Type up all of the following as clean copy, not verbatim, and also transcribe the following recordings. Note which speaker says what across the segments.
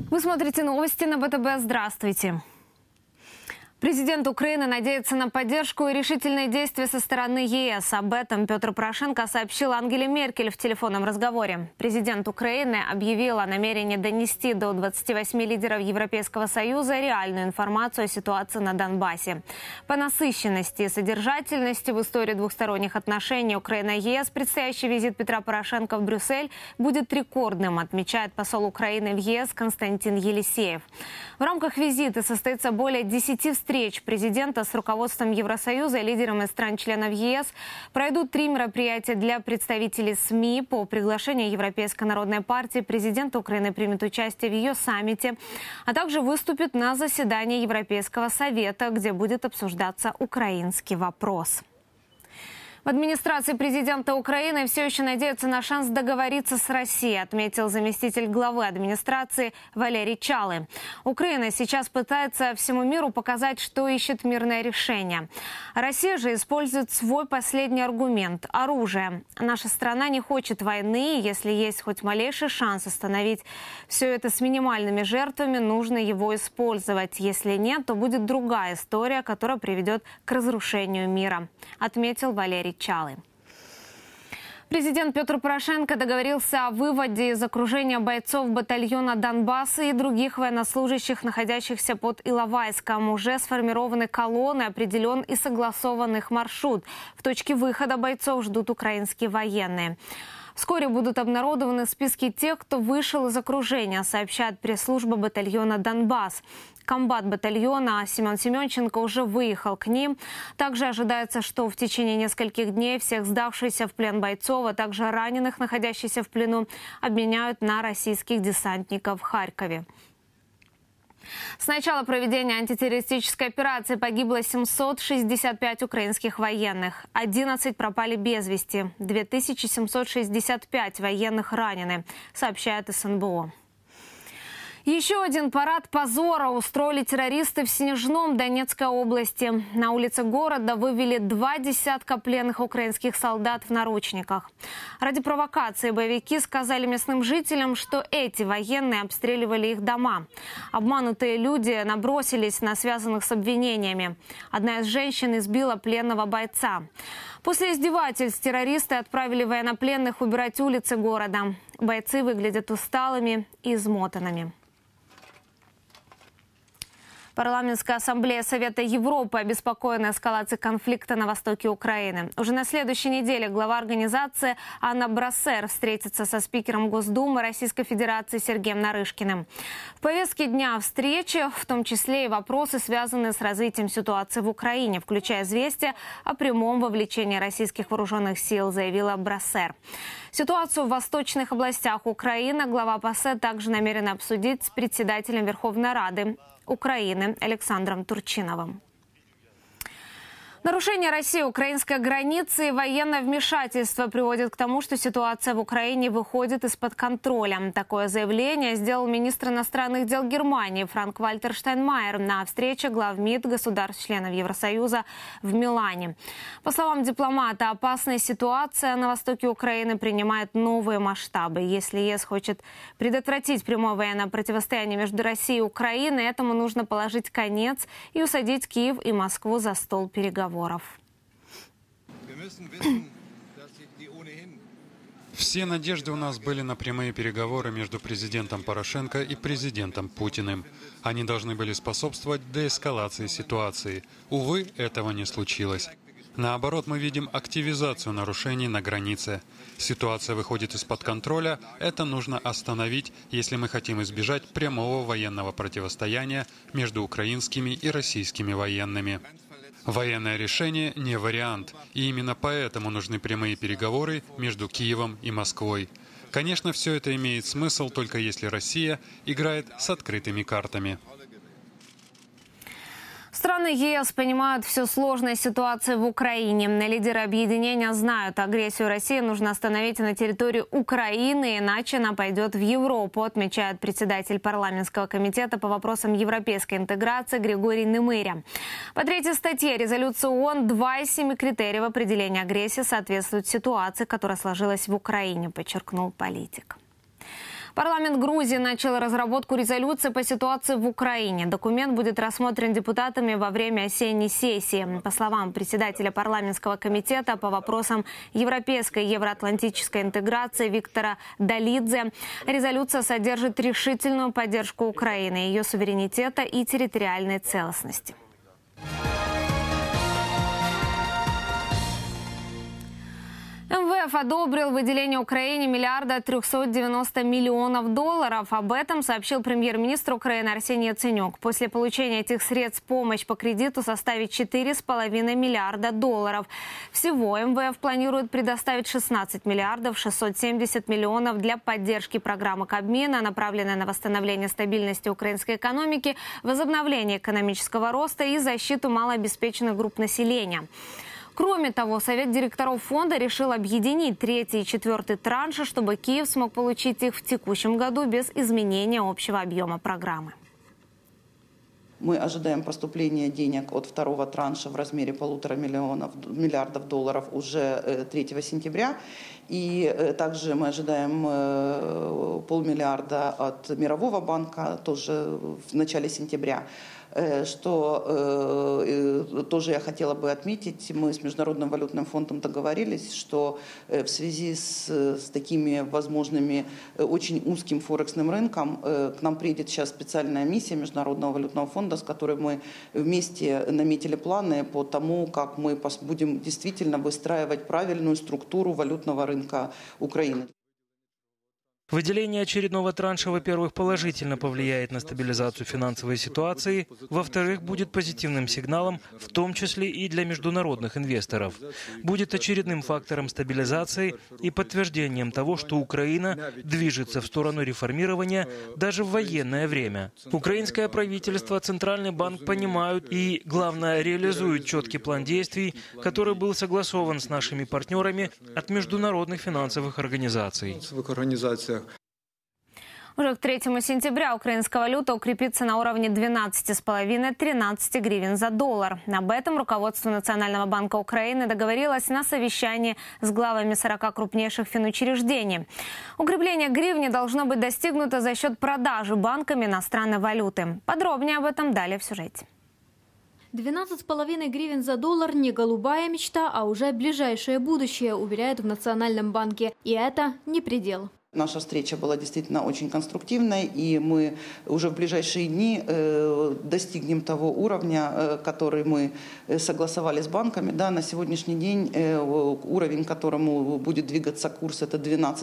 Speaker 1: Вы смотрите новости на ВТБ. Здравствуйте. Президент Украины надеется на поддержку и решительные действия со стороны ЕС. Об этом Петр Порошенко сообщил Ангеле Меркель в телефонном разговоре. Президент Украины объявил о намерении донести до 28 лидеров Европейского Союза реальную информацию о ситуации на Донбассе. По насыщенности и содержательности в истории двухсторонних отношений Украина-ЕС предстоящий визит Петра Порошенко в Брюссель будет рекордным, отмечает посол Украины в ЕС Константин Елисеев. В рамках визита состоится более 10 встреч президента с руководством Евросоюза и лидерами стран-членов ЕС. Пройдут 3 мероприятия для представителей СМИ. По приглашению Европейской народной партии президент Украины примет участие в ее саммите, а также выступит на заседании Европейского совета, где будет обсуждаться украинский вопрос. В администрации президента Украины все еще надеются на шанс договориться с Россией, отметил заместитель главы администрации Валерий Чалы. Украина сейчас пытается всему миру показать, что ищет мирное решение. Россия же использует свой последний аргумент – оружие. Наша страна не хочет войны, и если есть хоть малейший шанс остановить все это с минимальными жертвами, нужно его использовать. Если нет, то будет другая история, которая приведет к разрушению мира, отметил Валерий Чалы. Президент Петр Порошенко договорился о выводе из окружения бойцов батальона Донбасса и других военнослужащих, находящихся под Иловайском. Уже сформированы колонны, определен и согласован их маршрут. В точке выхода бойцов ждут украинские военные. Вскоре будут обнародованы списки тех, кто вышел из окружения, сообщает пресс-служба батальона «Донбасс». Комбат батальона Семен Семенченко уже выехал к ним. Также ожидается, что в течение нескольких дней всех сдавшихся в плен бойцов, а также раненых, находящихся в плену, обменяют на российских десантников в Харькове. С начала проведения антитеррористической операции погибло 765 украинских военных. 11 пропали без вести. 2765 военных ранены, сообщает СНБО. Еще один парад позора устроили террористы в Снежном Донецкой области. На улице города вывели 2 десятка пленных украинских солдат в наручниках. Ради провокации боевики сказали местным жителям, что эти военные обстреливали их дома. Обманутые люди набросились на связанных с обвинениями. Одна из женщин избила пленного бойца. После издевательств террористы отправили военнопленных убирать улицы города. Бойцы выглядят усталыми и измотанными. Парламентская ассамблея Совета Европы обеспокоена эскалацией конфликта на востоке Украины. Уже на следующей неделе глава организации Анна Брассер встретится со спикером Госдумы Российской Федерации Сергеем Нарышкиным. В повестке дня встречи в том числе и вопросы, связанные с развитием ситуации в Украине, включая известие о прямом вовлечении российских вооруженных сил, заявила Брассер. Ситуацию в восточных областях Украины глава ПАСЕ также намерена обсудить с председателем Верховной Рады Украины Александром Турчиновым. Нарушение России украинской границы и военное вмешательство приводит к тому, что ситуация в Украине выходит из-под контроля. Такое заявление сделал министр иностранных дел Германии Франк-Вальтер Штайнмайер на встрече глав МИД государств-членов Евросоюза в Милане. По словам дипломата, опасная ситуация на востоке Украины принимает новые масштабы. Если ЕС хочет предотвратить прямое военное противостояние между Россией и Украиной, этому нужно положить конец и усадить Киев и Москву за стол переговоров.
Speaker 2: Все надежды у нас были на прямые переговоры между президентом Порошенко и президентом Путиным. Они должны были способствовать деэскалации ситуации. Увы, этого не случилось. Наоборот, мы видим активизацию нарушений на границе. Ситуация выходит из-под контроля. Это нужно остановить, если мы хотим избежать прямого военного противостояния между украинскими и российскими военными. Военное решение не вариант, и именно поэтому нужны прямые переговоры между Киевом и Москвой. Конечно, все это имеет смысл только если Россия играет с открытыми картами.
Speaker 1: Страны ЕС понимают всю сложность ситуации в Украине. Лидеры объединения знают, агрессию России нужно остановить на территории Украины, иначе она пойдет в Европу, отмечает председатель парламентского комитета по вопросам европейской интеграции Григорий Немыря. По 3-й статье резолюции ООН 2 из 7 критериев определения агрессии соответствуют ситуации, которая сложилась в Украине, подчеркнул политик. Парламент Грузии начал разработку резолюции по ситуации в Украине. Документ будет рассмотрен депутатами во время осенней сессии. По словам председателя парламентского комитета по вопросам европейской и евроатлантической интеграции Виктора Долидзе, резолюция содержит решительную поддержку Украины, ее суверенитета и территориальной целостности. МВФ одобрил выделение Украине миллиарда 390 миллионов долларов. Об этом сообщил премьер-министр Украины Арсений Яценюк. После получения этих средств помощь по кредиту составит 4,5 миллиарда долларов. Всего МВФ планирует предоставить 16 миллиардов 670 миллионов для поддержки программы Кабмина, направленной на восстановление стабильности украинской экономики, возобновление экономического роста и защиту малообеспеченных групп населения. Кроме того, Совет директоров фонда решил объединить третий и четвертый транши, чтобы Киев смог получить их в текущем году без изменения общего объема программы.
Speaker 3: Мы ожидаем поступления денег от второго транша в размере 1,5 миллиардов долларов уже 3 сентября. И также мы ожидаем полмиллиарда от Мирового банка тоже в начале сентября. Что тоже я хотела бы отметить, мы с Международным валютным фондом договорились, что в связи с такими возможными очень узким форексным рынком к нам приедет сейчас специальная миссия Международного валютного фонда, с которой мы вместе наметили планы по тому, как мы будем действительно выстраивать правильную структуру валютного рынка Украины.
Speaker 4: Выделение очередного транша, во-первых, положительно повлияет на стабилизацию финансовой ситуации, во-вторых, будет позитивным сигналом, в том числе и для международных инвесторов. Будет очередным фактором стабилизации и подтверждением того, что Украина движется в сторону реформирования даже в военное время. Украинское правительство, Центральный банк понимают и, главное, реализуют четкий план действий, который был согласован с нашими партнерами от международных финансовых организаций.
Speaker 1: Уже к 3 сентября украинская валюта укрепится на уровне 12,5-13 гривен за доллар. Об этом руководство Национального банка Украины договорилось на совещании с главами 40 крупнейших финучреждений. Укрепление гривни должно быть достигнуто за счет продажи банками иностранной валюты. Подробнее об этом далее в сюжете.
Speaker 5: 12,5 гривен за доллар – не голубая мечта, а уже ближайшее будущее, уверяют в Национальном банке. И это не предел.
Speaker 3: Наша встреча была действительно очень конструктивной, и мы уже в ближайшие дни достигнем того уровня, который мы согласовали с банками. Да, на сегодняшний день уровень, к которому будет двигаться курс, это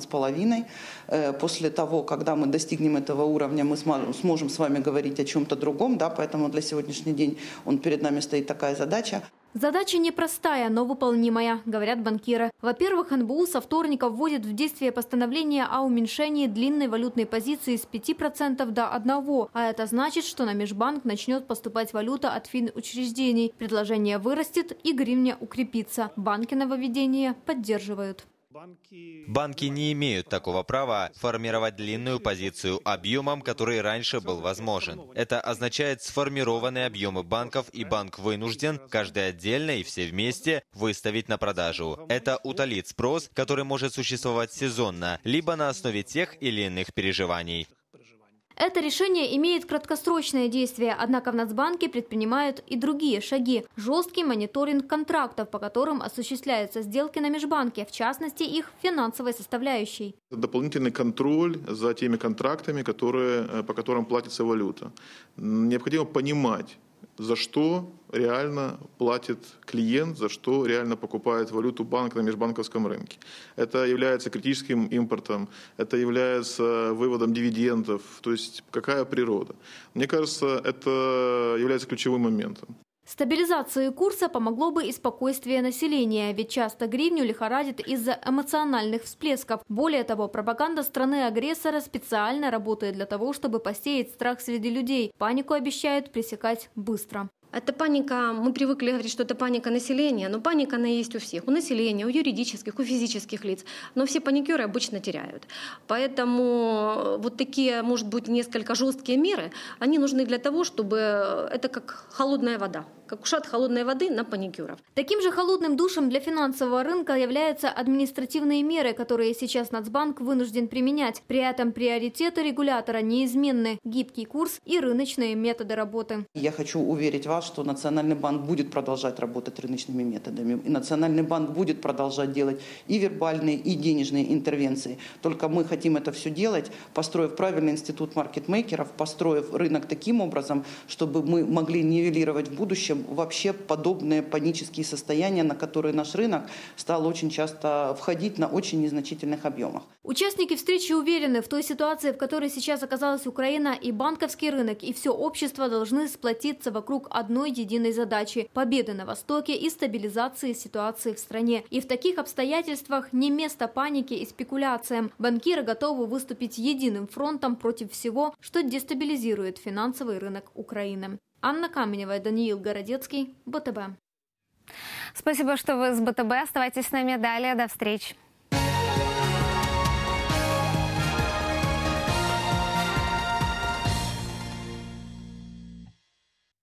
Speaker 3: 12,5. После того, когда мы достигнем этого уровня, мы сможем с вами говорить о чем-то другом. Да, поэтому для сегодняшний день перед нами стоит такая задача.
Speaker 5: Задача непростая, но выполнимая, говорят банкиры. Во-первых, НБУ со вторника вводит в действие постановление о уменьшении длинной валютной позиции с 5% до 1%. А это значит, что на межбанк начнет поступать валюта от финучреждений. Предложение вырастет и гривня укрепится. Банки нововведение поддерживают.
Speaker 6: Банки не имеют такого права формировать длинную позицию объемом, который раньше был возможен. Это означает сформированные объемы банков, и банк вынужден, каждый отдельно и все вместе, выставить на продажу. Это утолит спрос, который может существовать сезонно, либо на основе тех или иных переживаний.
Speaker 5: Это решение имеет краткосрочное действие, однако в Нацбанке предпринимают и другие шаги. Жесткий мониторинг контрактов, по которым осуществляются сделки на межбанке, в частности их финансовой составляющей.
Speaker 7: Дополнительный контроль за теми контрактами, по которым платится валюта. Необходимо понимать, за что реально платит клиент, за что реально покупает валюту банк на межбанковском рынке. Это является критическим импортом, это является выводом дивидендов, то есть какая природа. Мне кажется, это является ключевым моментом.
Speaker 5: Стабилизации курса помогло бы и спокойствие населения, ведь часто гривню лихорадит из-за эмоциональных всплесков. Более того, пропаганда страны-агрессора специально работает для того, чтобы посеять страх среди людей. Панику обещают пресекать быстро.
Speaker 8: Это паника, мы привыкли говорить, что это паника населения, но паника она есть у всех, у населения, у юридических, у физических лиц, но все паникеры обычно теряют. Поэтому вот такие, может быть, несколько жесткие меры, они нужны для того, чтобы это как холодная вода, как ушат холодной воды на паникюров.
Speaker 5: Таким же холодным душем для финансового рынка являются административные меры, которые сейчас Нацбанк вынужден применять. При этом приоритеты регулятора неизменны – гибкий курс и рыночные методы работы.
Speaker 3: Я хочу уверить вас, что Национальный банк будет продолжать работать рыночными методами. И Национальный банк будет продолжать делать и вербальные, и денежные интервенции. Только мы хотим это все делать, построив правильный институт маркетмейкеров, построив рынок таким образом, чтобы мы могли нивелировать в будущем вообще подобные панические состояния, на которые наш рынок стал очень часто входить на очень незначительных объемах.
Speaker 5: Участники встречи уверены, в той ситуации, в которой сейчас оказалась Украина, и банковский рынок, и все общество должны сплотиться вокруг одной единой задачи – победы на Востоке и стабилизации ситуации в стране. И в таких обстоятельствах не место панике и спекуляциям. Банкиры готовы выступить единым фронтом против всего, что дестабилизирует финансовый рынок Украины. Анна Каменева, Даниил Городецкий, БТБ.
Speaker 1: Спасибо, что вы с БТБ. Оставайтесь с нами далее. До встречи.